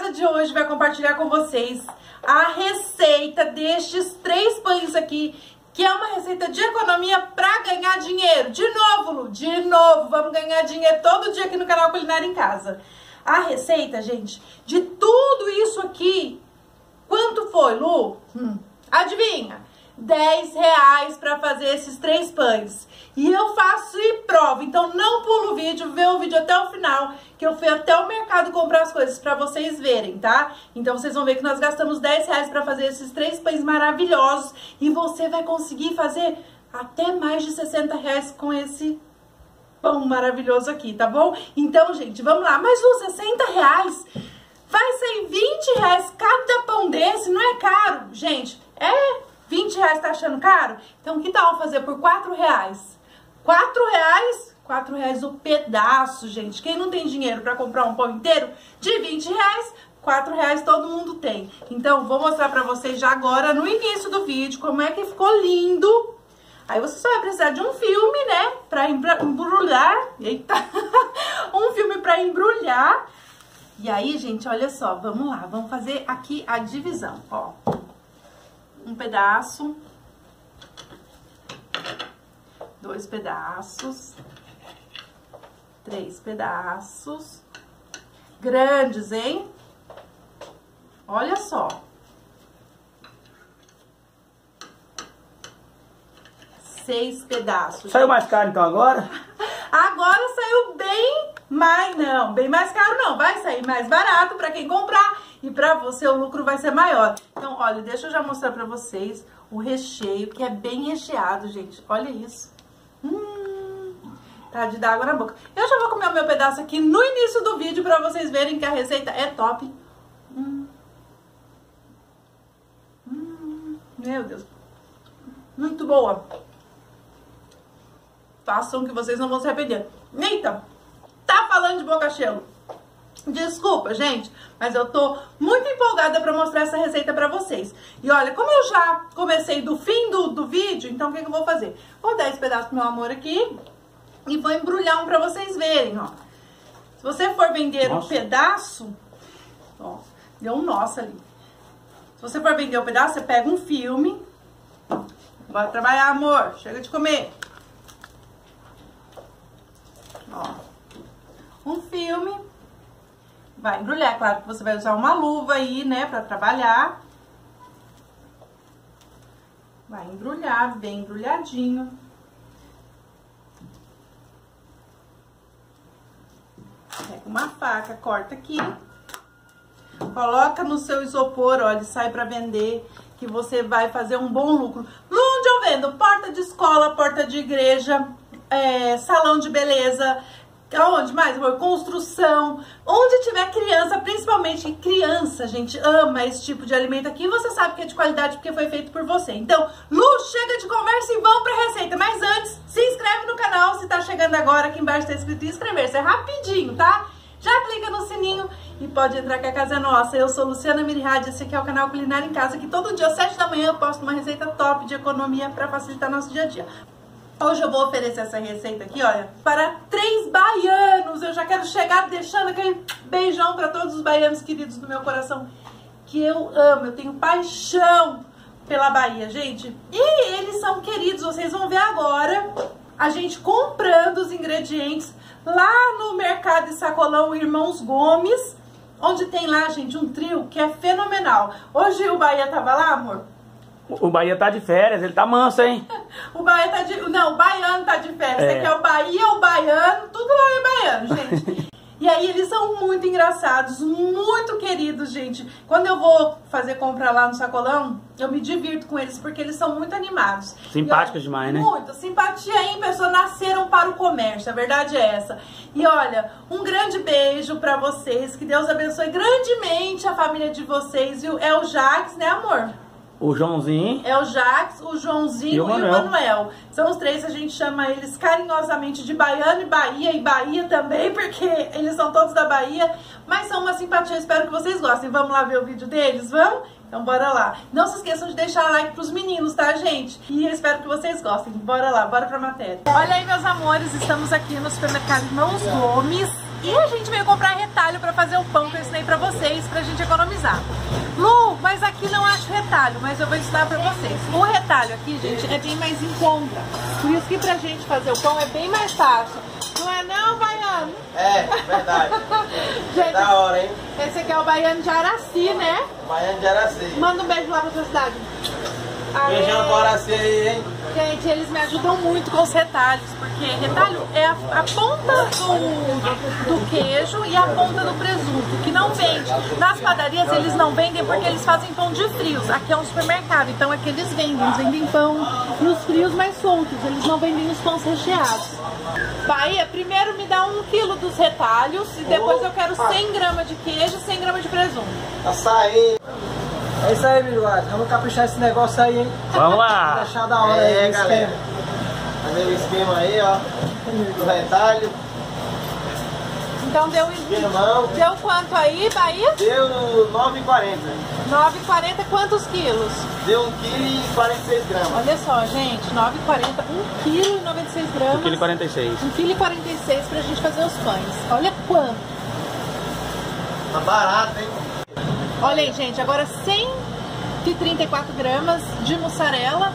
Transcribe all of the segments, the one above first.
convidada de hoje vai compartilhar com vocês a receita destes 3 pães aqui, que é uma receita de economia para ganhar dinheiro. De novo, Lu, de novo, vamos ganhar dinheiro todo dia aqui no canal Culinária em Casa. A receita, gente, de tudo isso aqui, quanto foi, Lu? Adivinha? R$10 para fazer esses 3 pães. E eu faço e provo, então não pula o vídeo, vê o vídeo até o final, que eu fui até o mercado comprar as coisas para vocês verem, tá? Então vocês vão ver que nós gastamos R$10 para fazer esses 3 pães maravilhosos e você vai conseguir fazer até mais de R$60 com esse pão maravilhoso aqui, tá bom? Então, gente, vamos lá. Mas os R$60 vai sair R$20 cada pão desse, não é caro? Gente, R$20 tá achando caro? Então que tal fazer por R$4? R$4 o pedaço, gente. Quem não tem dinheiro pra comprar um pão inteiro de R$20, R$4 todo mundo tem. Então vou mostrar pra vocês já agora no início do vídeo como é que ficou lindo. Aí você só vai precisar de um filme, né, pra embrulhar. Eita! Um filme pra embrulhar. E aí, gente, olha só, vamos lá. Vamos fazer aqui a divisão, ó. Um pedaço. 2 pedaços. 3 pedaços. Grandes, hein? Olha só. 6 pedaços. Saiu mais caro então agora? Agora saiu bem mais, não, bem mais caro não, vai sair mais barato pra quem comprar e pra você o lucro vai ser maior. Então, olha, deixa eu já mostrar pra vocês o recheio, que é bem recheado, gente, olha isso. Tá de dar água na boca. Eu já vou comer o meu pedaço aqui no início do vídeo pra vocês verem que a receita é top. Meu Deus, muito boa. Façam que vocês não vão se arrepender. Eita, tá falando de boca cheia. Desculpa, gente, mas eu tô muito empolgada pra mostrar essa receita pra vocês. E olha, como eu já comecei do fim do vídeo, então o que eu vou fazer? Vou dar esse pedaço pro meu amor aqui e vou embrulhar um pra vocês verem, ó. Se você for vender um pedaço, ó, deu um nosso ali. Se você for vender um pedaço, você pega um filme. Bora trabalhar, amor, chega de comer. Ó, um filme, vai embrulhar, claro que você vai usar uma luva aí, né, pra trabalhar. Vai embrulhar, bem embrulhadinho. Pega uma faca, corta aqui. Coloca no seu isopor, ó, ele sai pra vender, que você vai fazer um bom lucro. Onde eu vendo? Porta de escola, porta de igreja, salão de beleza, aonde mais? Construção, onde tiver criança, principalmente criança, gente, ama esse tipo de alimento aqui, você sabe que é de qualidade porque foi feito por você. Então, Lu, chega de conversa e vamos pra receita, mas antes, se inscreve no canal, se tá chegando agora, aqui embaixo tá escrito inscrever-se, é rapidinho, tá? Já clica no sininho e pode entrar que a casa é nossa. Eu sou Luciana Mirhad, esse aqui é o canal Culinária em Casa, que todo dia às 7 da manhã eu posto uma receita top de economia pra facilitar nosso dia a dia. Hoje eu vou oferecer essa receita aqui, olha, para 3 baianos. Eu já quero chegar deixando aquele beijão para todos os baianos queridos do meu coração, que eu amo, eu tenho paixão pela Bahia, gente. E eles são queridos, vocês vão ver agora a gente comprando os ingredientes lá no Mercado e Sacolão Irmãos Gomes, onde tem lá, gente, um trio que é fenomenal. Hoje o Bahia tava lá, amor? O Bahia tá de férias, ele tá manso, hein? O Bahia tá de... Não, o baiano tá de férias. Você quer o Bahia, o baiano, tudo lá é baiano, gente. E aí eles são muito engraçados, muito queridos, gente. Quando eu vou fazer compra lá no Sacolão, eu me divirto com eles, porque eles são muito animados. Simpáticos demais, né? Muito. Simpatia em pessoa, nasceram para o comércio, a verdade é essa. E olha, um grande beijo pra vocês, que Deus abençoe grandemente a família de vocês, viu? É o Jaques, né, amor? O Joãozinho. É o Jaques, o Joãozinho e o Manuel. São os 3, a gente chama eles carinhosamente de Baiano e Bahia também, porque eles são todos da Bahia. Mas são uma simpatia, espero que vocês gostem. Vamos lá ver o vídeo deles? Vamos? Então bora lá. Não se esqueçam de deixar like pros meninos, tá, gente? E eu espero que vocês gostem. Bora lá, bora pra matéria. Olha aí, meus amores, estamos aqui no supermercado Irmãos Gomes. E a gente veio comprar retalho pra fazer o pão que eu ensinei pra vocês, pra gente economizar. Lu, mas aqui não acho retalho, mas eu vou ensinar pra vocês. O retalho aqui, gente, é bem mais em conta. Por isso que pra gente fazer o pão é bem mais fácil. Não é não, baiano? É, verdade. Gente, Da hora, hein? esse aqui é o baiano de Araci, né? Baiano de Araci. Manda um beijo lá pra sua cidade. Beijão pro Araci aí, hein? Gente, eles me ajudam muito com os retalhos, porque retalho é a ponta do queijo e a ponta do presunto, que não vende. Nas padarias eles não vendem porque eles fazem pão de frios. Aqui é um supermercado, então é que eles vendem pão e os frios mais soltos, eles não vendem os pães recheados. Bahia, primeiro me dá 1 quilo dos retalhos e depois eu quero 100 gramas de queijo e 100 gramas de presunto. Açaí. É isso aí, Miluado. Vamos caprichar esse negócio aí, hein? Vamos lá. Deixar da hora aí, o galera. esquema. Fazer o esquema aí, ó. Do retalho. Então deu quanto aí, Bahia? Deu 9,40. 9,40, quantos quilos? Deu 1,46 kg. Olha só, gente, 9,40, 1,96 kg. 1,46 kg. 1,46 kg pra gente fazer os pães. Olha quanto. Tá barato, hein? Olha aí, gente, agora 134 gramas de mussarela,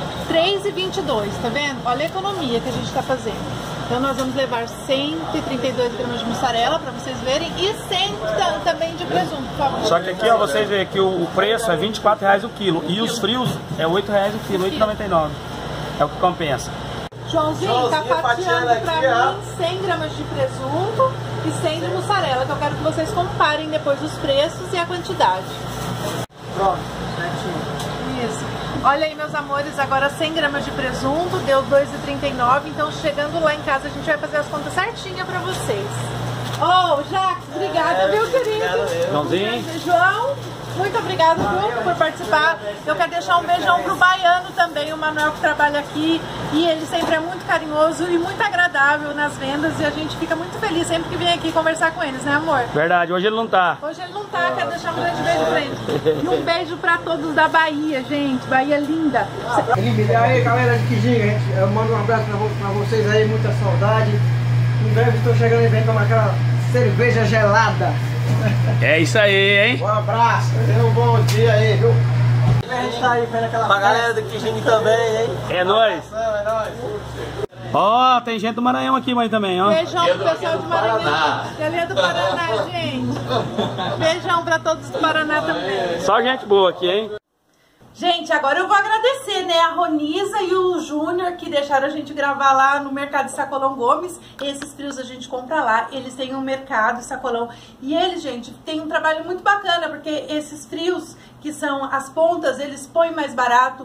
3,22, tá vendo? Olha a economia que a gente tá fazendo. Então nós vamos levar 132 gramas de mussarela pra vocês verem e 100 também de presunto, por favor. Só que aqui, ó, vocês veem que o preço é R$24 o quilo e os frios é R$8 o quilo, R$8,99. É o que compensa. Joãozinho tá fatiando aqui, pra mim 100 gramas de presunto e 100 de mussarela, que eu quero que vocês comparem depois os preços e a quantidade. Pronto, certinho. Isso. Olha aí, meus amores, agora 100 gramas de presunto, deu R$2,39, então chegando lá em casa a gente vai fazer as contas certinha pra vocês. Oh, Jacques, obrigada, viu, querido? Joãozinho. João, muito obrigada, viu, por participar. Eu quero deixar um beijão pro Baiano também, o Manuel que trabalha aqui, e ele sempre é muito carinhoso e muito agradável nas vendas, e a gente fica muito feliz sempre que vem aqui conversar com eles, né, amor? Verdade, hoje ele não tá. Hoje ele não tá, quero deixar um grande beijo pra ele. E um beijo pra todos da Bahia, gente, Bahia linda. E aí, galera de Quijinga, gente, eu mando um abraço pra vocês aí, muita saudade. Em breve estou chegando e vem tomar aquela cerveja gelada. É isso aí, hein? Um abraço. Tenha um bom dia aí, viu? A gente tá aí vendo aquela Pra galera do Quijinho também, hein? É nóis. É nóis. Ó, tem gente do Maranhão aqui, mãe, também, ó. Beijão pro pessoal de Maranhão. Galera do Paraná, gente. Beijão pra todos do Paraná também. Só gente boa aqui, hein? Gente, agora eu vou agradecer, né, a Ronisa e o Júnior que deixaram a gente gravar lá no mercado de Sacolão Gomes. Esses frios a gente compra lá, eles têm um mercado Sacolão. E eles, gente, tem um trabalho muito bacana, porque esses frios, que são as pontas, eles põem mais barato.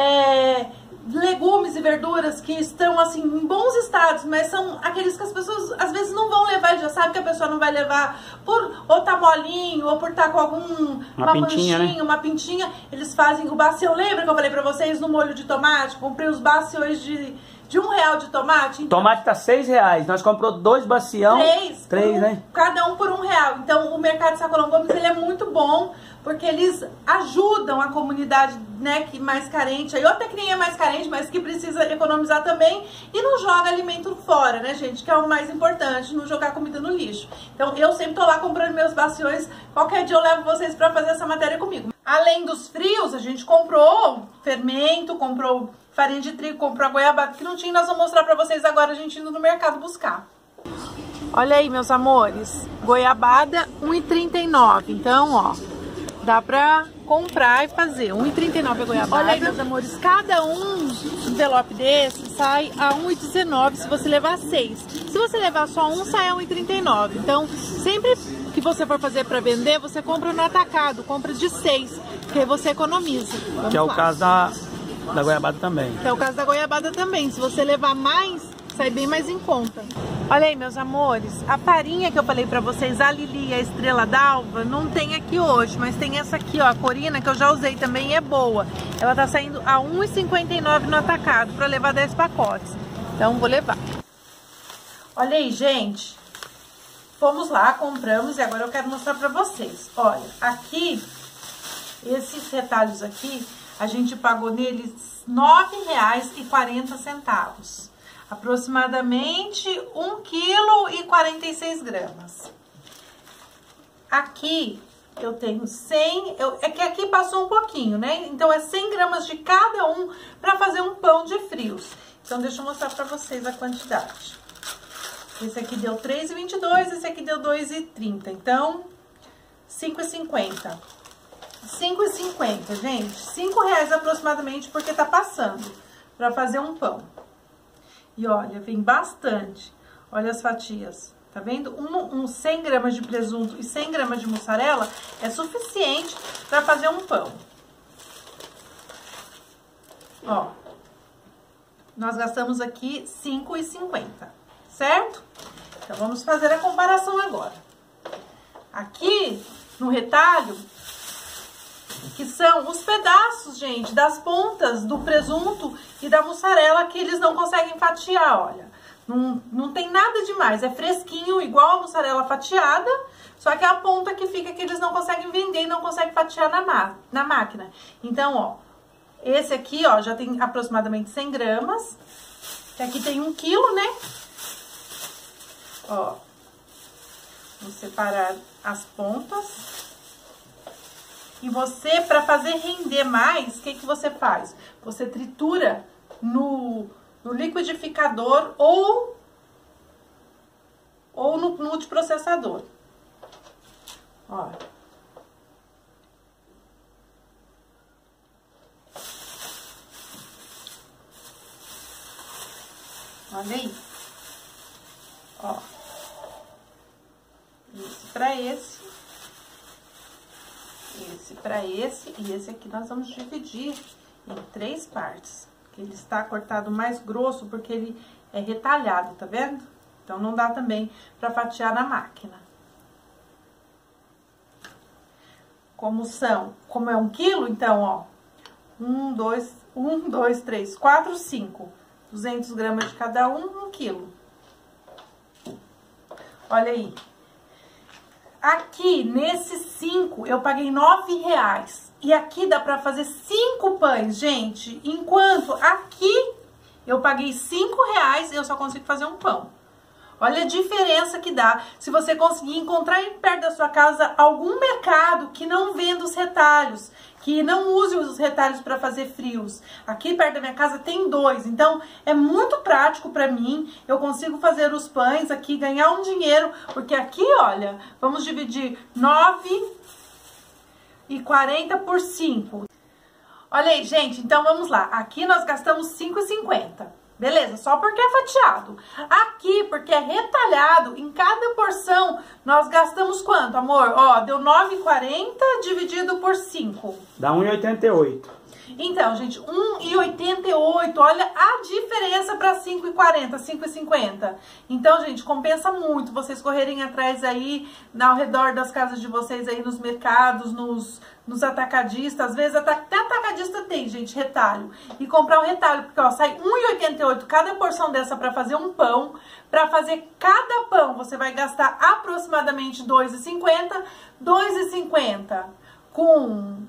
Legumes e verduras que estão assim em bons estados, mas são aqueles que as pessoas às vezes não vão levar e já sabe que a pessoa não vai levar por ou tá molinho ou por tá com uma pintinha, manchinha, né? uma pintinha. Eles fazem o bacião, lembra que eu falei pra vocês no molho de tomate? Comprei os baciões de R$1 de tomate. Então, Tomate tá R$6. Nós comprou 2 bacião. Três, né? Cada um por R$1. Então o mercado de Sacolão Gomes ele é muito bom, porque eles ajudam a comunidade, né, que mais carente, aí até que nem é mais carente, mas que precisa economizar também, e não joga alimento fora, né, gente, que é o mais importante, não jogar comida no lixo. Então eu sempre tô lá comprando meus baciões, qualquer dia eu levo vocês pra fazer essa matéria comigo. Além dos frios, a gente comprou fermento, comprou farinha de trigo, comprou a goiabada que não tinha, nós vamos mostrar pra vocês agora a gente indo no mercado buscar. Olha aí, meus amores, goiabada R$1,39, então, ó, dá pra comprar e fazer. R$1,39 a goiabada. Olha aí, meus amores, cada um envelope desse sai a R$1,19 se você levar 6. Se você levar só um, sai a R$1,39. Então, sempre que você for fazer pra vender, você compra no atacado, compra de 6, porque você economiza. Vamos Que é o lá. caso da goiabada também. Que é o caso da goiabada também. Se você levar mais, sai bem mais em conta. Olha aí, meus amores, a farinha que eu falei pra vocês, a Lili e a Estrela d'Alva, não tem aqui hoje, mas tem essa aqui, ó, a Corina, que eu já usei também, é boa. Ela tá saindo a R$1,59 no atacado, pra levar 10 pacotes. Então, vou levar. Olha aí, gente. Fomos lá, compramos e agora eu quero mostrar pra vocês. Olha, aqui, esses retalhos aqui, a gente pagou neles R$9,40. Aproximadamente 1,40 kg. 146 gramas. Aqui eu tenho 100, é que aqui passou um pouquinho, né? Então é 100 gramas de cada um para fazer um pão de frios. Então deixa eu mostrar para vocês a quantidade. Esse aqui deu 3,22, esse aqui deu 2,30. Então, 5,50. 5,50, gente. R$5 aproximadamente, porque tá passando para fazer um pão. E olha, vem bastante. Olha as fatias. Tá vendo? 100 gramas de presunto e 100 gramas de mussarela é suficiente para fazer um pão. Ó. Nós gastamos aqui R$5,50, certo? Então, vamos fazer a comparação agora. Aqui, no retalho, que são os pedaços, gente, das pontas do presunto e da mussarela que eles não conseguem fatiar, olha. Não tem nada demais, é fresquinho, igual a mussarela fatiada, só que é a ponta que fica que eles não conseguem vender e não conseguem fatiar na máquina. Então, ó, esse aqui, ó, já tem aproximadamente 100 gramas, que aqui tem 1 quilo, né? Ó, vou separar as pontas. E você, para fazer render mais, o que você faz? Você tritura no liquidificador ou no multiprocessador. Ó. Olha aí. Ó. Esse pra esse. Esse pra esse. E esse aqui nós vamos dividir em 3 partes. Que ele está cortado mais grosso porque ele é retalhado, tá vendo? Então, não dá também pra fatiar na máquina. Como é 1 quilo, então, ó. 1, 2, 3, 4, 5. 200 gramas de cada um, 1 quilo. Olha aí. Aqui, nesses 5, eu paguei R$9. E aqui dá pra fazer 5 pães, gente. Enquanto aqui eu paguei R$5 e eu só consigo fazer um pão. Olha a diferença que dá se você conseguir encontrar perto da sua casa algum mercado que não venda os retalhos, que não use os retalhos para fazer frios. Aqui perto da minha casa tem 2, então é muito prático para mim. Eu consigo fazer os pães aqui, ganhar um dinheiro, porque aqui, olha, vamos dividir 9,40 por 5. Olha aí, gente, então vamos lá. Aqui nós gastamos R$5,50. Beleza, só porque é fatiado. Aqui, porque é retalhado, em cada porção, nós gastamos quanto, amor? Ó, deu 9,40 dividido por 5. Dá 1,88. Então, gente, 1,88. Olha a diferença para 5,40, 5,50. Então, gente, compensa muito vocês correrem atrás aí, ao redor das casas de vocês aí, nos mercados, nos atacadistas. Às vezes até atacadista tem, gente, retalho. E comprar um retalho, porque ó, sai 1,88 cada porção dessa para fazer um pão. Para fazer cada pão, você vai gastar aproximadamente 2,50. 2,50 com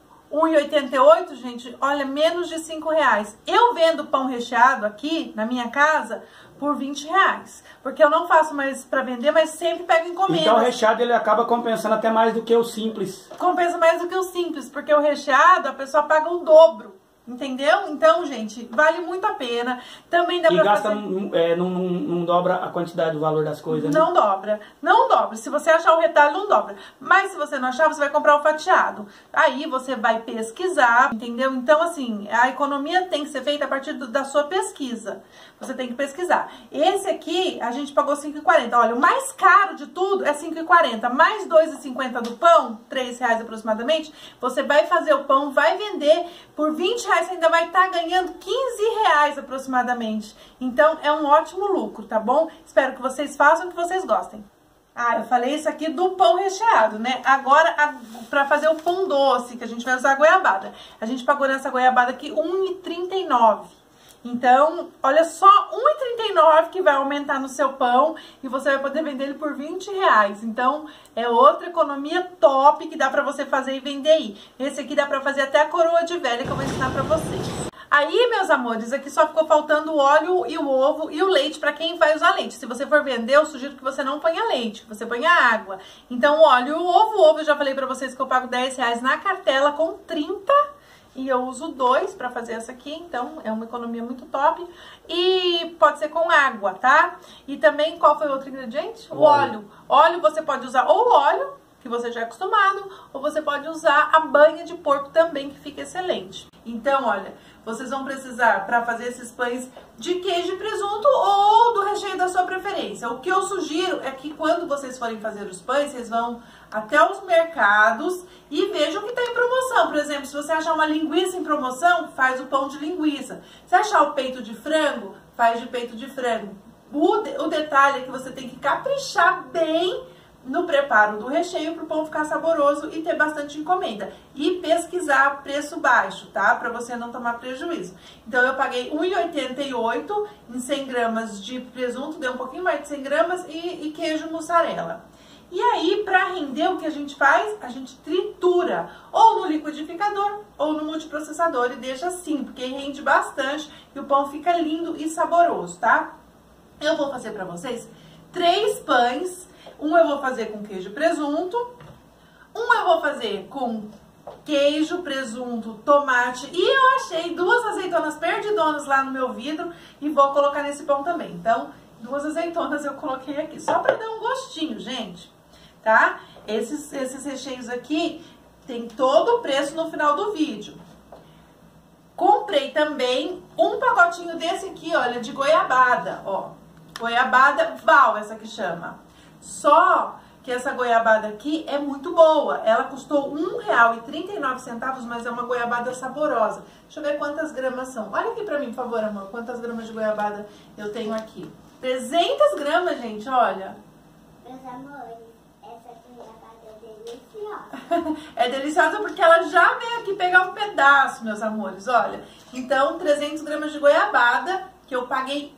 1,88, gente, olha, menos de R$5. Eu vendo pão recheado aqui na minha casa por R$20. Porque eu não faço mais para vender, mas sempre pego encomenda. Então o recheado ele acaba compensando até mais do que o simples. Compensa mais do que o simples, porque o recheado a pessoa paga o dobro. Entendeu? Então, gente, vale muito a pena. Também dá pra fazer... não dobra a quantidade, o valor das coisas, né? Não dobra. Não dobra. Se você achar o retalho, não dobra. Mas se você não achar, você vai comprar o fatiado. Aí você vai pesquisar, entendeu? Então, assim, a economia tem que ser feita a partir da sua pesquisa. Você tem que pesquisar. Esse aqui, a gente pagou R$5,40. Olha, o mais caro de tudo é R$5,40. Mais R$2,50 do pão, R$3 aproximadamente. Você vai fazer o pão, vai vender por R$20. Você ainda vai estar ganhando R$15 aproximadamente. Então, é um ótimo lucro, tá bom? Espero que vocês façam o que vocês gostem. Ah, eu falei isso aqui do pão recheado, né? Agora, pra fazer o pão doce, que a gente vai usar a goiabada. A gente pagou nessa goiabada aqui R$1,39. Então, olha só, R$1,39 que vai aumentar no seu pão e você vai poder vender ele por R$20. Então, é outra economia top que dá pra você fazer e vender aí. Esse aqui dá pra fazer até a coroa de velha que eu vou ensinar pra vocês. Aí, meus amores, aqui só ficou faltando o óleo e o ovo e o leite para quem vai usar leite. Se você for vender, eu sugiro que você não ponha leite, que você ponha água. Então, o óleo e o ovo eu já falei para vocês que eu pago R$10 na cartela com 30. E eu uso 2 para fazer essa aqui, então é uma economia muito top. E pode ser com água, tá? E também, qual foi o outro ingrediente? O óleo. Óleo você pode usar ou óleo, que você já é acostumado, ou você pode usar a banha de porco também, que fica excelente. Então, olha, vocês vão precisar, para fazer esses pães, de queijo e presunto ou do recheio da sua preferência. O que eu sugiro é que quando vocês forem fazer os pães, vocês vão até os mercados e vejam o que está em promoção. Por exemplo, se você achar uma linguiça em promoção, faz o pão de linguiça. Se achar o peito de frango, faz de peito de frango. O detalhe é que você tem que caprichar bem no preparo do recheio para o pão ficar saboroso e ter bastante encomenda. E pesquisar preço baixo, tá? Para você não tomar prejuízo. Então eu paguei R$1,88 em 100 gramas de presunto, deu um pouquinho mais de 100 gramas e queijo mussarela. E aí, para render, o que a gente faz? A gente tritura, ou no liquidificador, ou no multiprocessador, e deixa assim, porque rende bastante e o pão fica lindo e saboroso, tá? Eu vou fazer para vocês 3 pães. Um eu vou fazer com queijo e presunto, um eu vou fazer com queijo, presunto, tomate, e eu achei 2 azeitonas perdidonas lá no meu vidro e vou colocar nesse pão também. Então, 2 azeitonas eu coloquei aqui, só para dar um gostinho, gente, tá? Esses recheios aqui tem todo o preço no final do vídeo. Comprei também um pacotinho desse aqui, olha, de goiabada, ó. Goiabada Val, essa que chama. Só que essa goiabada aqui é muito boa. Ela custou R$1,39, mas é uma goiabada saborosa. Deixa eu ver quantas gramas são. Olha aqui pra mim, por favor, amor, quantas gramas de goiabada eu tenho aqui. 300 gramas, gente, olha. Meus amores, essa goiabada é deliciosa. É deliciosa porque ela já veio aqui pegar um pedaço, meus amores, olha. Então, 300 gramas de goiabada, que eu paguei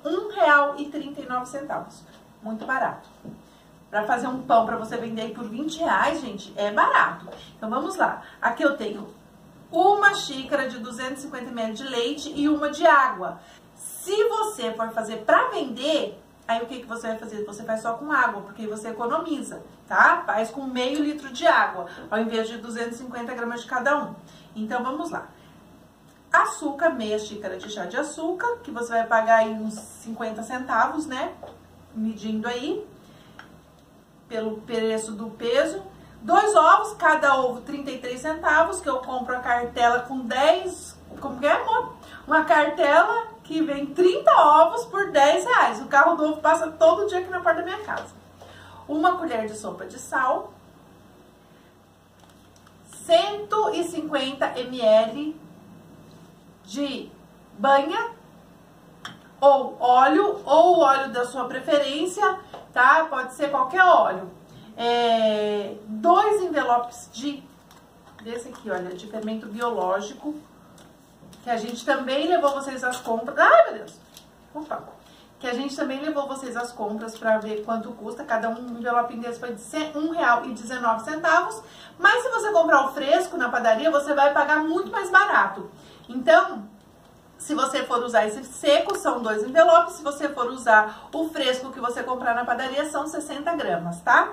R$1,39. Muito barato. Para fazer um pão para você vender aí por R$20, gente, é barato. Então, vamos lá. Aqui eu tenho uma xícara de 250 ml de leite e uma de água. Se você for fazer para vender, aí o que você vai fazer? Você faz só com água, porque aí você economiza, tá? Faz com meio litro de água, ao invés de 250 gramas de cada um. Então, vamos lá. Açúcar, meia xícara de chá de açúcar, que você vai pagar aí uns 50 centavos, né? Medindo aí, pelo preço do peso. 2 ovos, cada ovo 33 centavos, que eu compro a cartela com 10... Como que é, amor? Uma cartela que vem 30 ovos por R$10. O carro do ovo passa todo dia aqui na porta da minha casa. Uma colher de sopa de sal. 150 ml de banha, ou óleo, ou o óleo da sua preferência, tá? Pode ser qualquer óleo. 2 envelopes desse aqui, olha, de fermento biológico, que a gente também levou vocês às compras. Ai, meu Deus! Opa! Que a gente também levou vocês às compras pra ver quanto custa. Cada um envelope desse foi de R$1,19. Mas se você comprar o fresco na padaria, você vai pagar muito mais barato. Então, se você for usar esse seco, são 2 envelopes. Se você for usar o fresco que você comprar na padaria, são 60 gramas, tá?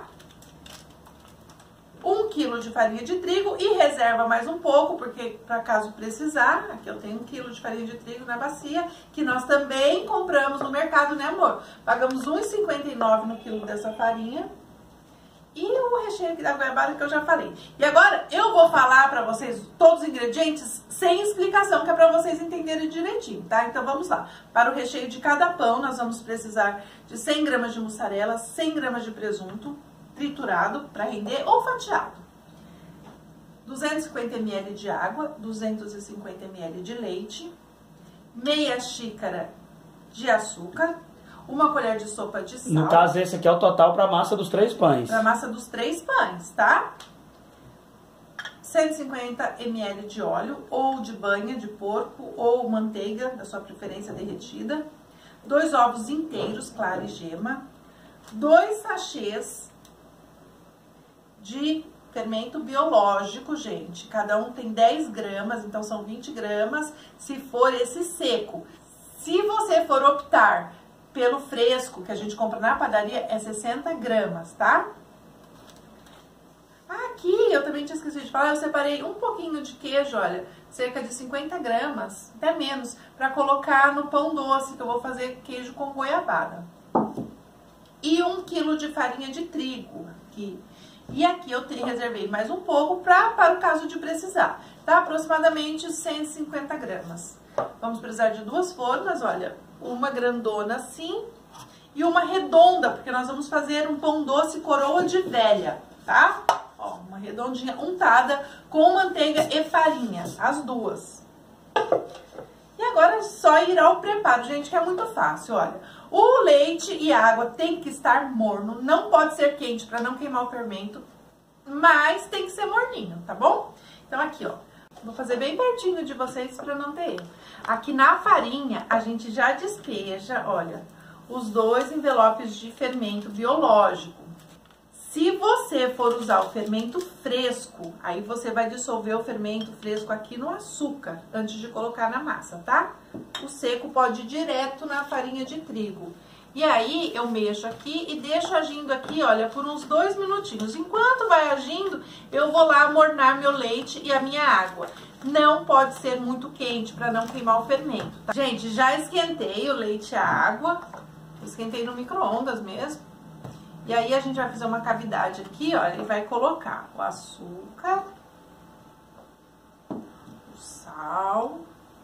1 quilo de farinha de trigo e reserva mais um pouco, porque para caso precisar, aqui eu tenho 1 quilo de farinha de trigo na bacia, que nós também compramos no mercado, né, amor? Pagamos R$1,59 no quilo dessa farinha. E o recheio aqui da goiabada que eu já falei. E agora eu vou falar pra vocês todos os ingredientes sem explicação, que é pra vocês entenderem direitinho, tá? Então vamos lá. Para o recheio de cada pão, nós vamos precisar de 100 gramas de mussarela, 100 gramas de presunto triturado para render ou fatiado. 250 ml de água, 250 ml de leite, meia xícara de açúcar, 1 colher de sopa de sal. No caso, esse aqui é o total para a massa dos 3 pães. Para a massa dos 3 pães, tá? 150 ml de óleo, ou de banha de porco, ou manteiga, da sua preferência derretida. 2 ovos inteiros, clara e gema. 2 sachês de fermento biológico, gente. Cada um tem 10 gramas, então são 20 gramas, se for esse seco. Se você for optar pelo fresco, que a gente compra na padaria, é 60 gramas, tá? Aqui, eu também tinha esquecido de falar, eu separei um pouquinho de queijo, olha, cerca de 50 gramas, até menos, pra colocar no pão doce, que eu vou fazer queijo com goiabada. E 1 quilo de farinha de trigo aqui. E aqui eu reservei mais um pouco para o caso de precisar, tá? Aproximadamente 150 gramas. Vamos precisar de 2 formas, olha, uma grandona assim e uma redonda, porque nós vamos fazer um pão doce coroa de velha, tá? Ó, uma redondinha untada com manteiga e farinha, as duas. E agora é só ir ao preparo, gente, que é muito fácil, olha. O leite e a água tem que estar morno, não pode ser quente para não queimar o fermento, mas tem que ser morninho, tá bom? Então aqui, ó, vou fazer bem pertinho de vocês para não ter erro. Aqui na farinha a gente já despeja, olha, os 2 envelopes de fermento biológico. Se você for usar o fermento fresco, aí você vai dissolver o fermento fresco aqui no açúcar, antes de colocar na massa, tá? O seco pode ir direto na farinha de trigo. E aí, eu mexo aqui e deixo agindo aqui, olha, por uns 2 minutinhos. Enquanto vai agindo, eu vou lá amornar meu leite e a minha água. Não pode ser muito quente, para não queimar o fermento, tá? Gente, já esquentei o leite e a água. Esquentei no micro-ondas mesmo. E aí a gente vai fazer uma cavidade aqui, olha, e vai colocar o açúcar, o sal,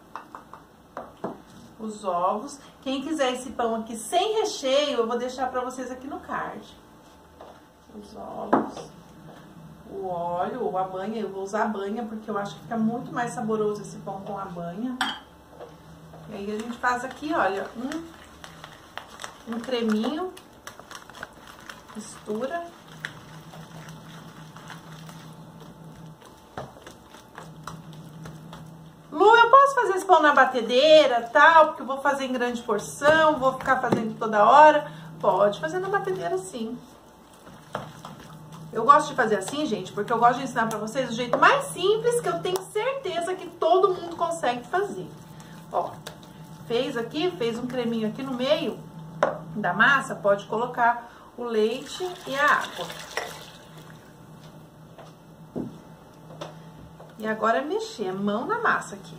os ovos. Quem quiser esse pão aqui sem recheio, eu vou deixar pra vocês aqui no card. Os ovos, o óleo ou a banha, eu vou usar a banha porque eu acho que fica muito mais saboroso esse pão com a banha. E aí a gente faz aqui, olha, um creminho. Mistura. Lu, eu posso fazer esse pão na batedeira, tal, porque eu vou fazer em grande porção, vou ficar fazendo toda hora. Pode fazer na batedeira, sim. Eu gosto de fazer assim, gente, porque eu gosto de ensinar pra vocês o jeito mais simples que eu tenho certeza que todo mundo consegue fazer. Ó, fez aqui, fez um creminho aqui no meio da massa, pode colocar o leite e a água. E agora é mexer a mão na massa aqui.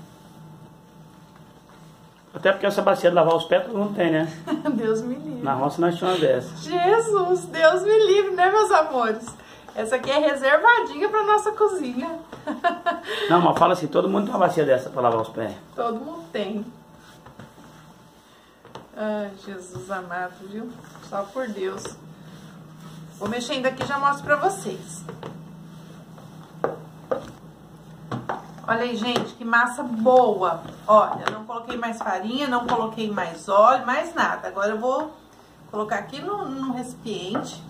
Até porque essa bacia de lavar os pés todo mundo tem, né? Deus me livre. Na roça nós tínhamos uma dessa. Jesus, Deus me livre, né, meus amores? Essa aqui é reservadinha pra nossa cozinha. Não, mas fala assim, todo mundo tem uma bacia dessa pra lavar os pés. Todo mundo tem. Ai, Jesus amado, viu? Só por Deus. Vou mexendo aqui e já mostro pra vocês. Olha aí, gente, que massa boa. Olha, não coloquei mais farinha, não coloquei mais óleo, mais nada. Agora eu vou colocar aqui no recipiente.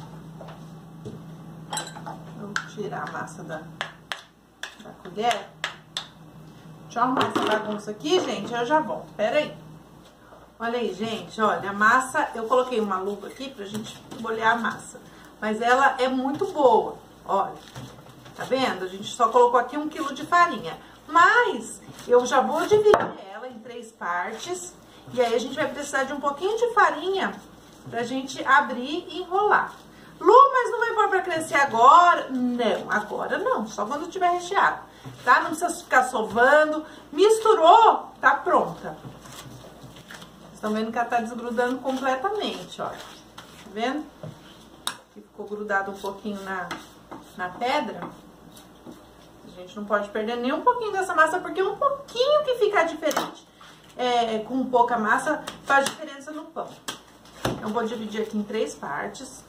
Vou tirar a massa da colher. Deixa eu arrumar essa bagunça aqui, gente, eu já volto. Pera aí. Olha aí, gente, olha, a massa, eu coloquei uma luva aqui pra gente molhar a massa. Mas ela é muito boa, olha, tá vendo? A gente só colocou aqui 1 quilo de farinha. Mas eu já vou dividir ela em 3 partes. E aí a gente vai precisar de um pouquinho de farinha pra gente abrir e enrolar. Lu, mas não vai pôr pra crescer agora? Não, agora não, só quando tiver recheado, tá? Não precisa ficar sovando. Misturou, tá pronta. Vocês estão vendo que ela tá desgrudando completamente, ó. Tá vendo? Que ficou grudado um pouquinho na pedra. A gente não pode perder nem um pouquinho dessa massa, porque um pouquinho que ficar diferente com pouca massa faz diferença no pão. Então, vou dividir aqui em 3 partes.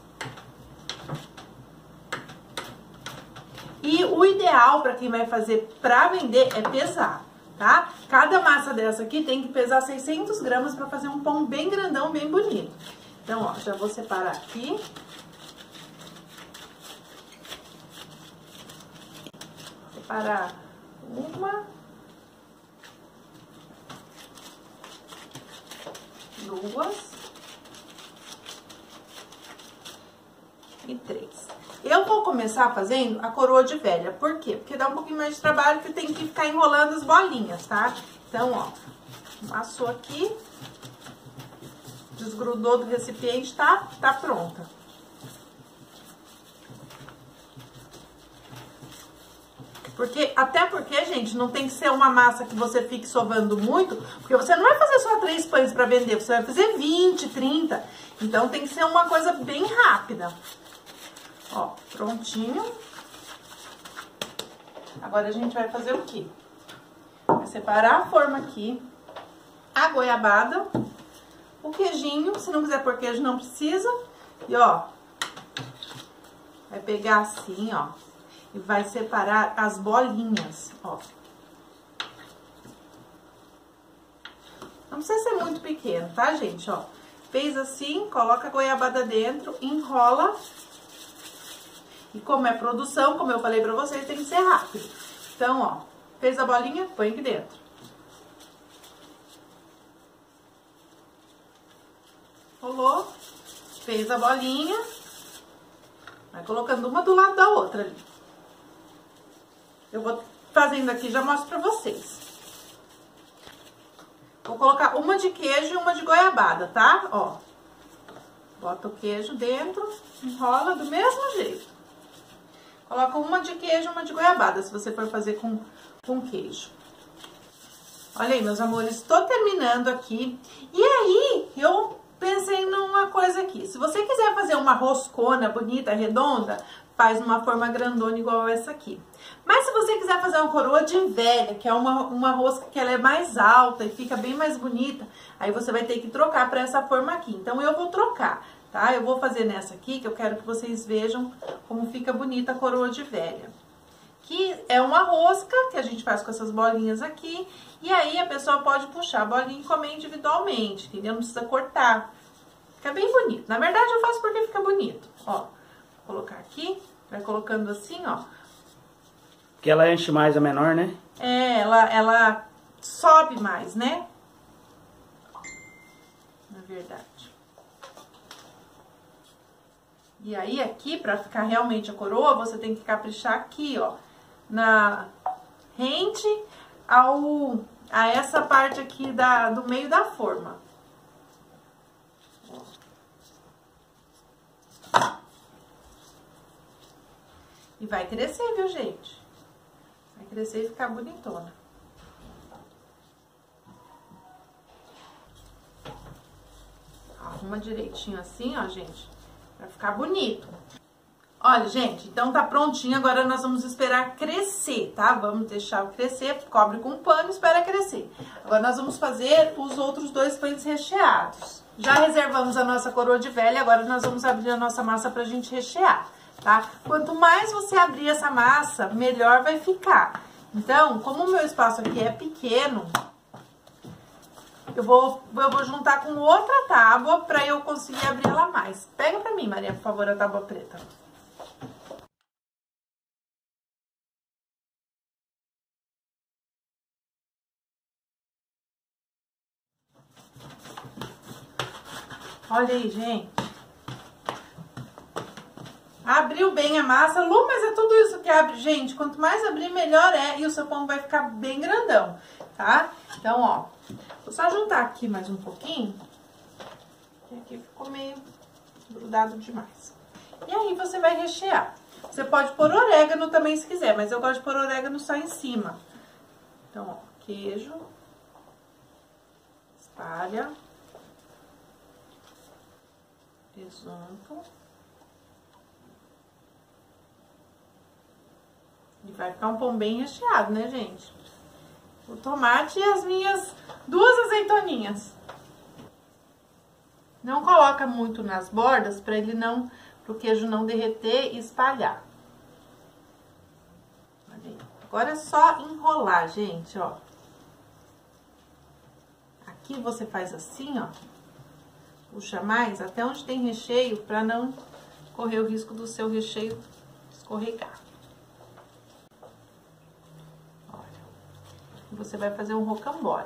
E o ideal para quem vai fazer para vender é pesar, tá? Cada massa dessa aqui tem que pesar 600 gramas para fazer um pão bem grandão, bem bonito. Então, ó, já vou separar aqui. Separar 1, 2, e 3. Eu vou começar fazendo a coroa de velha. Por quê? Porque dá um pouquinho mais de trabalho, que tem que ficar enrolando as bolinhas, tá? Então, ó, amassou aqui, desgrudou do recipiente, tá pronta. Até porque, gente, não tem que ser uma massa que você fique sovando muito, porque você não vai fazer só 3 pães para vender, você vai fazer 20, 30. Então, tem que ser uma coisa bem rápida. Ó, prontinho. Agora, a gente vai fazer o quê? Vai separar a forma aqui, a goiabada, o queijinho, se não quiser pôr queijo, não precisa. E, ó, vai pegar assim, ó. E vai separar as bolinhas, ó. Não precisa ser muito pequeno, tá, gente? Ó, fez assim, coloca a goiabada dentro, enrola. E como é produção, como eu falei pra vocês, tem que ser rápido. Então, ó, fez a bolinha, põe aqui dentro. Rolou, fez a bolinha, vai colocando uma do lado da outra ali. Eu vou fazendo aqui, já mostro pra vocês. Vou colocar uma de queijo e uma de goiabada, tá? Ó, bota o queijo dentro, enrola do mesmo jeito. Coloca uma de queijo e uma de goiabada, se você for fazer com queijo. Olha aí, meus amores, tô terminando aqui. E aí, eu pensei numa coisa aqui. Se você quiser fazer uma roscona bonita, redonda, faz uma forma grandona igual essa aqui. Mas se você quiser fazer uma coroa de velha, que é uma rosca que ela é mais alta e fica bem mais bonita, aí você vai ter que trocar para essa forma aqui. Então, eu vou trocar, tá? Eu vou fazer nessa aqui, que eu quero que vocês vejam como fica bonita a coroa de velha. Que é uma rosca que a gente faz com essas bolinhas aqui, e aí a pessoa pode puxar a bolinha e comer individualmente, entendeu? Não precisa cortar. Fica bem bonito. Na verdade, eu faço porque fica bonito. Ó, vou colocar aqui, vai colocando assim, ó. Que ela enche mais a menor, né? É, ela sobe mais, né? Na verdade. E aí, aqui, pra ficar realmente a coroa, você tem que caprichar aqui, ó. Rente a essa parte aqui do meio da forma. E vai crescer, viu, gente? Vai crescer e ficar bonitona. Arruma direitinho assim, ó, gente, pra ficar bonito. Olha, gente, então tá prontinho, agora nós vamos esperar crescer, tá? Vamos deixar crescer, cobre com pano e espera crescer. Agora nós vamos fazer os outros 2 pães recheados. Já reservamos a nossa coroa de velha, agora nós vamos abrir a nossa massa pra gente rechear, tá? Quanto mais você abrir essa massa, melhor vai ficar. Então, como o meu espaço aqui é pequeno, eu vou juntar com outra tábua pra eu conseguir abrir ela mais. Pega pra mim, Maria, por favor, a tábua preta. Olha aí, gente. Abriu bem a massa. Lu, mas é tudo isso que abre, gente. Quanto mais abrir, melhor é. E o seu pão vai ficar bem grandão, tá? Então, ó. Vou só juntar aqui mais um pouquinho. Que aqui ficou meio grudado demais. E aí, você vai rechear. Você pode pôr orégano também, se quiser. Mas eu gosto de pôr orégano só em cima. Então, ó. Queijo. Espalha. Presunto. E vai ficar um pão bem recheado, né, gente? O tomate e as minhas 2 azeitoninhas. Não coloca muito nas bordas para pro queijo não derreter e espalhar. Olha aí. Agora é só enrolar, gente, ó. Aqui você faz assim, ó. Puxa mais até onde tem recheio para não correr o risco do seu recheio escorregar. Olha. Você vai fazer um rocambole.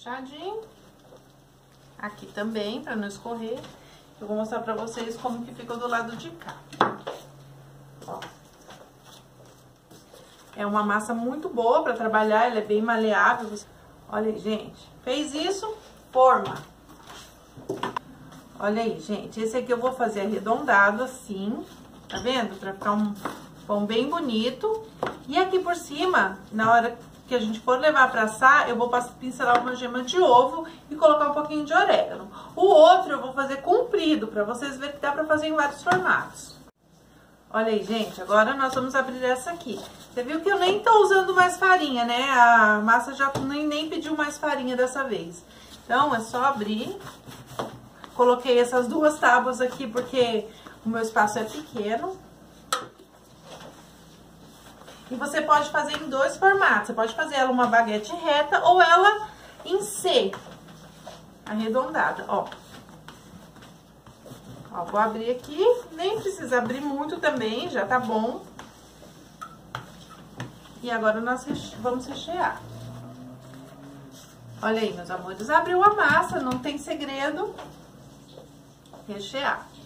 fechadinho. Aqui também, pra não escorrer. Eu vou mostrar pra vocês como que ficou do lado de cá. Ó. É uma massa muito boa pra trabalhar, ela é bem maleável. Olha aí, gente. Fez isso, forma. Olha aí, gente. Esse aqui eu vou fazer arredondado assim, tá vendo? Pra ficar um pão bem bonito. E aqui por cima, na hora que a gente for levar pra assar, eu vou pincelar uma gema de ovo e colocar um pouquinho de orégano. O outro eu vou fazer comprido, pra vocês verem que dá pra fazer em vários formatos. Olha aí, gente, agora nós vamos abrir essa aqui. Você viu que eu nem tô usando mais farinha, né? A massa já nem pediu mais farinha dessa vez. Então, é só abrir. Coloquei essas duas tábuas aqui porque o meu espaço é pequeno. E você pode fazer em dois formatos. Você pode fazer ela uma baguete reta ou ela em C, arredondada, ó. Ó, vou abrir aqui, nem precisa abrir muito também, já tá bom. E agora nós vamos rechear. Olha aí, meus amores, abriu a massa, não tem segredo. Rechear.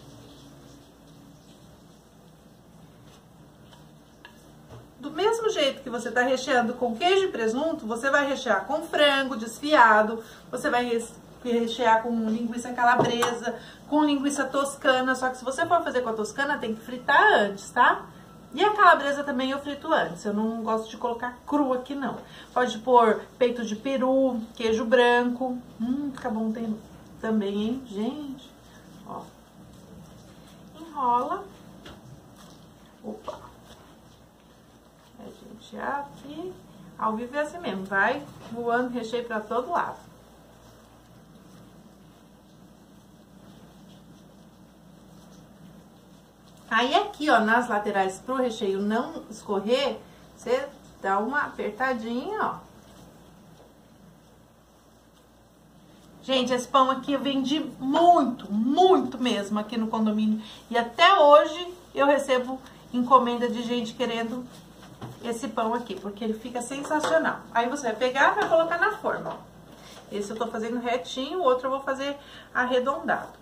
Do mesmo jeito que você tá recheando com queijo e presunto, você vai rechear com frango desfiado, você vai rechear com linguiça calabresa, com linguiça toscana, só que se você for fazer com a toscana, tem que fritar antes, tá? E a calabresa também eu frito antes, eu não gosto de colocar cru aqui não. Pode pôr peito de peru, queijo branco, fica bom também, hein, gente? Ó, enrola, opa, a gente aqui, ao vivo é assim mesmo, vai voando recheio pra todo lado. Aí aqui, ó, nas laterais pro recheio não escorrer, você dá uma apertadinha, ó. Gente, esse pão aqui eu vendi muito, muito mesmo aqui no condomínio. E até hoje eu recebo encomenda de gente querendo esse pão aqui, porque ele fica sensacional. Aí você vai pegar e vai colocar na forma, ó. Esse eu tô fazendo retinho, o outro eu vou fazer arredondado.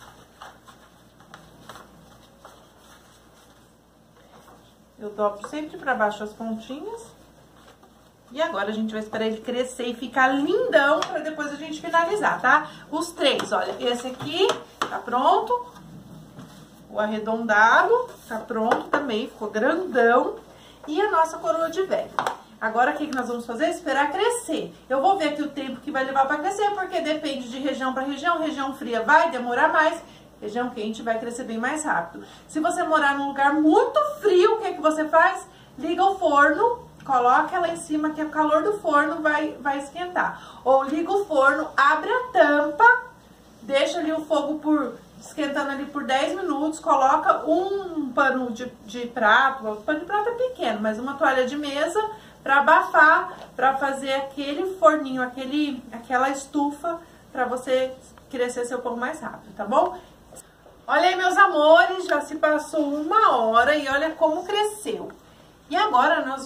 Eu dobro sempre pra baixo as pontinhas. E agora a gente vai esperar ele crescer e ficar lindão pra depois a gente finalizar, tá? Os três, olha, esse aqui tá pronto. O arredondado tá pronto também, ficou grandão. E a nossa coroa de velho. Agora, o que nós vamos fazer? Esperar crescer. Eu vou ver aqui o tempo que vai levar pra crescer, porque depende de região pra região. Região fria vai demorar mais. Região quente vai crescer bem mais rápido. Se você morar num lugar muito frio, o que que você faz? Liga o forno, coloca ela em cima, que o calor do forno vai esquentar. Ou liga o forno, abre a tampa, deixa ali o fogo esquentando ali por 10 minutos, coloca um pano de prato, o pano de prato é pequeno, mas uma toalha de mesa para abafar, para fazer aquele forninho, aquela estufa, para você crescer seu pão mais rápido, tá bom? Olha aí, meus amores, já se passou 1 hora e olha como cresceu. E agora nós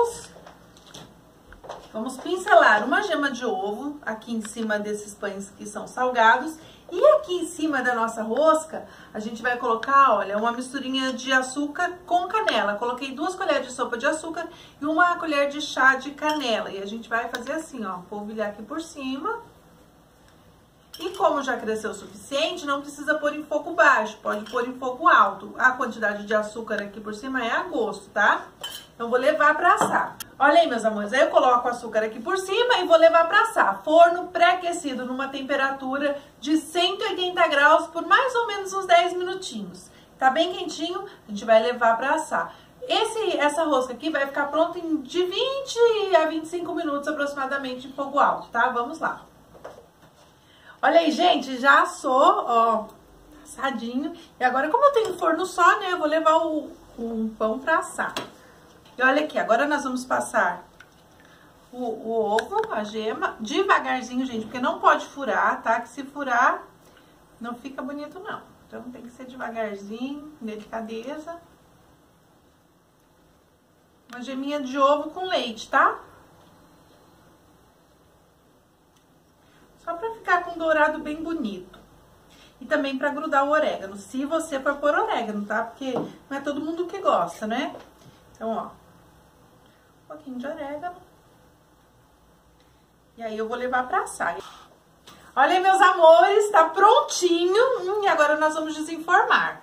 vamos pincelar uma gema de ovo aqui em cima desses pães que são salgados. E aqui em cima da nossa rosca, a gente vai colocar, olha, uma misturinha de açúcar com canela. Coloquei 2 colheres de sopa de açúcar e 1 colher de chá de canela. E a gente vai fazer assim, ó, polvilhar aqui por cima. E como já cresceu o suficiente, não precisa pôr em fogo baixo, pode pôr em fogo alto. A quantidade de açúcar aqui por cima é a gosto, tá? Então, vou levar pra assar. Olha aí, meus amores, aí eu coloco o açúcar aqui por cima e vou levar pra assar. Forno pré-aquecido numa temperatura de 180 graus por mais ou menos uns 10 minutinhos. Tá bem quentinho, a gente vai levar pra assar. Essa rosca aqui vai ficar pronta de 20 a 25 minutos aproximadamente em fogo alto, tá? Vamos lá. Olha aí, gente, já assou, ó, assadinho. E agora, como eu tenho forno só, né, eu vou levar o pão pra assar. E olha aqui, agora nós vamos passar o ovo, a gema, devagarzinho, gente, porque não pode furar, tá? Que se furar, não fica bonito, não. Então, tem que ser devagarzinho, delicadeza. Uma geminha de ovo com leite, tá? um dourado bem bonito. E também pra grudar o orégano, se você for pôr orégano, tá? Porque não é todo mundo que gosta, né? Então, ó, um pouquinho de orégano. E aí eu vou levar pra assar. Olha aí, meus amores, tá prontinho. E agora nós vamos desenformar.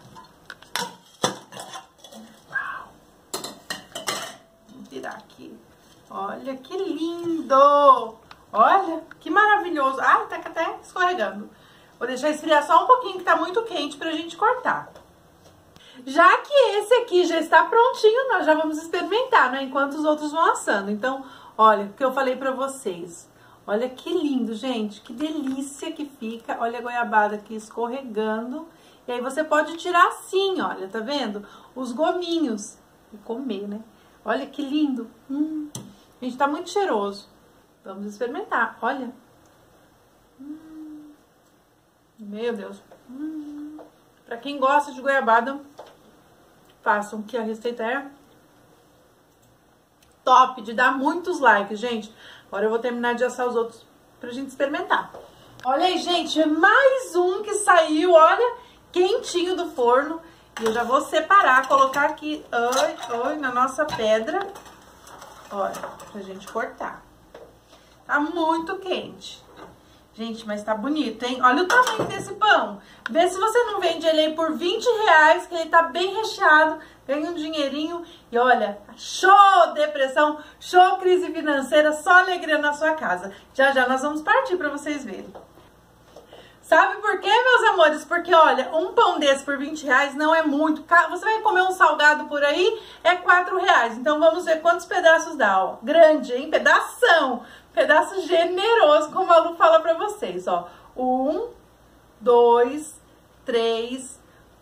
Vou virar aqui. Olha que lindo! Olha, que maravilhoso. Ai, tá até escorregando. Vou deixar esfriar só um pouquinho, que tá muito quente pra gente cortar. Já que esse aqui já está prontinho, nós já vamos experimentar, né? Enquanto os outros vão assando. Então, olha, o que eu falei pra vocês. Olha que lindo, gente. Que delícia que fica. Olha a goiabada aqui escorregando. E aí você pode tirar assim, olha, tá vendo? Os gominhos. E comer, né? Olha que lindo. Gente, tá muito cheiroso. Vamos experimentar, olha. Meu Deus. Pra quem gosta de goiabada, façam, que a receita é top, de dar muitos likes, gente. Agora eu vou terminar de assar os outros pra gente experimentar. Olha aí, gente, mais um que saiu, olha, quentinho do forno. E eu já vou separar, colocar aqui, na nossa pedra. Olha, pra gente cortar. Tá muito quente. Gente, mas tá bonito, hein? Olha o tamanho desse pão. Vê se você não vende ele aí por R$20, que ele tá bem recheado. Ganha um dinheirinho. E olha, show depressão, show crise financeira, só alegria na sua casa. Já já nós vamos partir pra vocês verem. Sabe por quê, meus amores? Porque, olha, um pão desse por R$20 não é muito. Você vai comer um salgado por aí, é R$4. Então, vamos ver quantos pedaços dá, ó. Grande, hein? Pedação. Pedaço generoso, como a Lu fala pra vocês, ó. 1, 2, 3,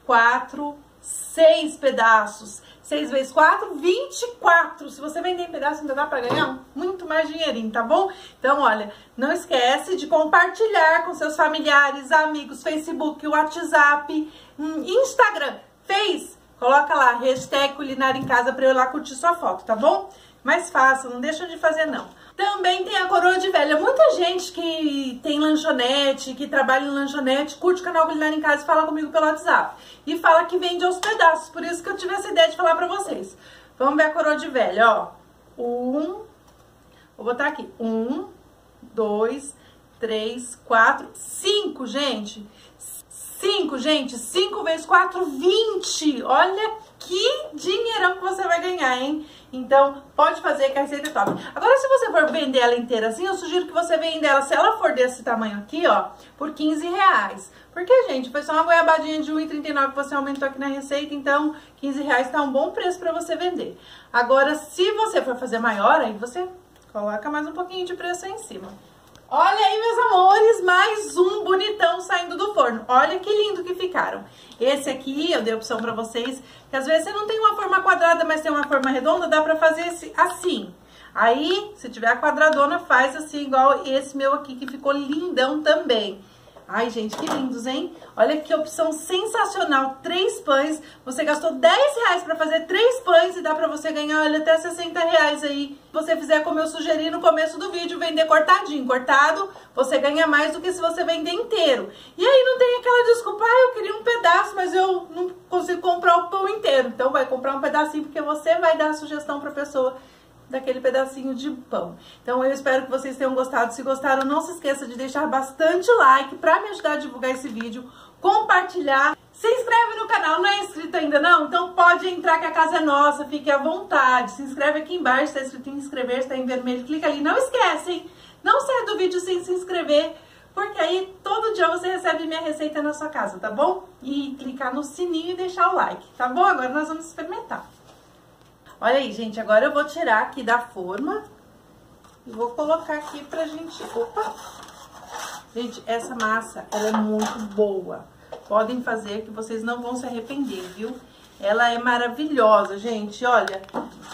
4, 6 pedaços. 6 vezes 4, 24. Se você vender em pedaço, ainda dá pra ganhar muito mais dinheirinho, tá bom? Então, olha, não esquece de compartilhar com seus familiares, amigos, Facebook, WhatsApp, Instagram, coloca lá, hashtag culinária em casa pra eu ir lá curtir sua foto, tá bom? Mas faça, não deixa de fazer não. Também tem a coroa de velha. Muita gente que tem lanchonete, que trabalha em lanchonete, curte o canal Culinária em Casa e fala comigo pelo WhatsApp. E fala que vende aos pedaços. Por isso que eu tive essa ideia de falar pra vocês. Vamos ver a coroa de velha, ó. Vou botar aqui. 1, 2, 3, 4, 5, gente. 5, gente. 5 vezes 4, 20. Olha que dinheirão que você vai ganhar, hein? Então, pode fazer que a receita é top. Agora, se você for vender ela inteira assim, eu sugiro que você venda ela, se ela for desse tamanho aqui, ó, por R$15. Porque, gente, foi só uma goiabadinha de R$1,39 que você aumentou aqui na receita, então R$15 tá um bom preço pra você vender. Agora, se você for fazer maior, aí você coloca mais um pouquinho de preço aí em cima. Olha aí, meus amores, mais um bonitão saindo do forno. Olha que lindo que ficaram. Esse aqui, eu dei a opção pra vocês, que às vezes você não tem uma forma quadrada, mas tem uma forma redonda, dá pra fazer assim. Aí, se tiver a quadradona, faz assim, igual esse meu aqui, que ficou lindão também. Ai, gente, que lindos, hein? Olha que opção sensacional. 3 pães. Você gastou R$10 pra fazer 3 pães e dá pra você ganhar, olha, até R$60 aí. Se você fizer como eu sugeri no começo do vídeo, vender cortadinho. Cortado, você ganha mais do que se você vender inteiro. E aí não tem aquela desculpa, eu queria um pedaço, mas eu não consigo comprar o pão inteiro. Então vai comprar um pedacinho, porque você vai dar a sugestão pra pessoa daquele pedacinho de pão. Então eu espero que vocês tenham gostado. Se gostaram, não se esqueça de deixar bastante like pra me ajudar a divulgar esse vídeo, compartilhar. Se inscreve no canal, não é inscrito ainda não? Então pode entrar que a casa é nossa, fique à vontade. Se inscreve aqui embaixo, está escrito em inscrever, está em vermelho, clica ali. Não esquece, hein? Não saia do vídeo sem se inscrever, porque aí todo dia você recebe minha receita na sua casa, tá bom? E clicar no sininho e deixar o like, tá bom? Agora nós vamos experimentar. Olha aí, gente, agora eu vou tirar aqui da forma e vou colocar aqui pra gente... Opa! Gente, essa massa, ela é muito boa. Podem fazer que vocês não vão se arrepender, viu? Ela é maravilhosa, gente, olha.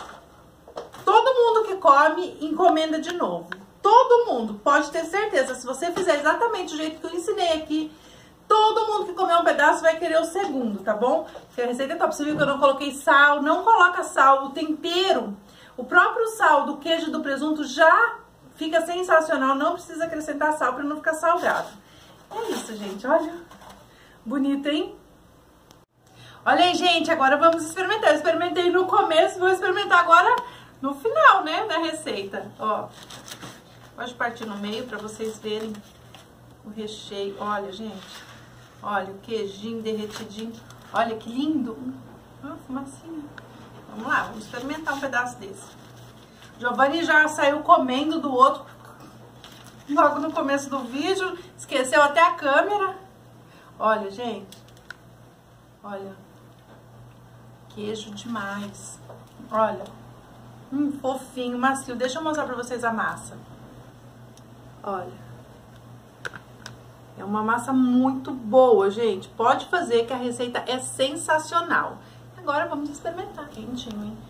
Todo mundo que come, encomenda de novo. Todo mundo, pode ter certeza. Se você fizer exatamente do jeito que eu ensinei aqui, todo mundo que comer um pedaço vai querer o segundo, tá bom? Porque a receita é top. Você viu que eu não coloquei sal, não coloca sal. O tempero, o próprio sal do queijo e do presunto já fica sensacional. Não precisa acrescentar sal para não ficar salgado. É isso, gente, olha. Bonito, hein? Olha aí, gente, agora vamos experimentar. Eu experimentei no começo, vou experimentar agora no final, né, da receita. Ó, pode partir no meio pra vocês verem o recheio. Olha, gente, olha o queijinho derretidinho. Olha que lindo. Fumacinha. Vamos lá, vamos experimentar um pedaço desse. Giovanni já saiu comendo do outro logo no começo do vídeo. Esqueceu até a câmera. Olha, gente. Olha. Queijo demais. Olha. Fofinho, macio. Deixa eu mostrar pra vocês a massa. Olha. É uma massa muito boa, gente. Pode fazer que a receita é sensacional. Agora vamos experimentar. Quentinho, hein?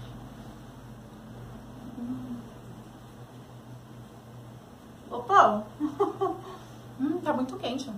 Opa! Tá muito quente.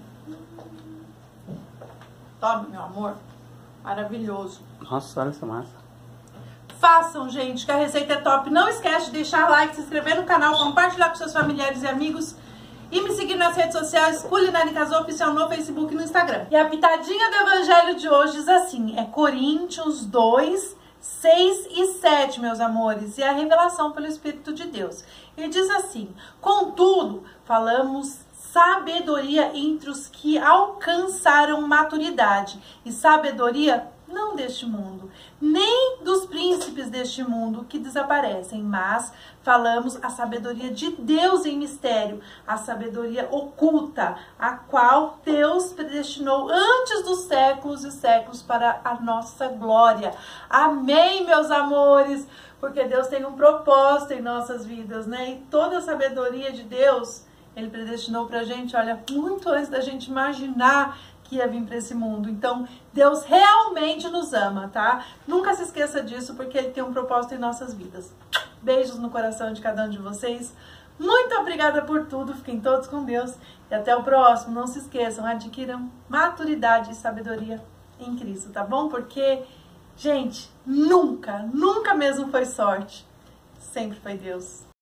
Toma, meu amor. Maravilhoso. Nossa, olha essa massa. Façam, gente, que a receita é top. Não esquece de deixar like, se inscrever no canal, compartilhar com seus familiares e amigos. E me seguir nas redes sociais, Culinária em Casa Oficial, no Facebook e no Instagram. E a pitadinha do evangelho de hoje diz assim, é Coríntios 2, 6 e 7, meus amores, e a revelação pelo Espírito de Deus. Ele diz assim, contudo, falamos sabedoria entre os que alcançaram maturidade, e sabedoria não deste mundo, nem dos príncipes deste mundo que desaparecem, mas falamos a sabedoria de Deus em mistério, a sabedoria oculta, a qual Deus predestinou antes dos séculos e séculos para a nossa glória. Amém, meus amores, porque Deus tem um propósito em nossas vidas, né? E toda a sabedoria de Deus, Ele predestinou pra gente, olha, muito antes da gente imaginar que ia vir para esse mundo. Então, Deus realmente nos ama, tá? Nunca se esqueça disso, porque Ele tem um propósito em nossas vidas. Beijos no coração de cada um de vocês. Muito obrigada por tudo. Fiquem todos com Deus. E até o próximo. Não se esqueçam, adquiram maturidade e sabedoria em Cristo, tá bom? Porque, gente, nunca mesmo foi sorte. Sempre foi Deus.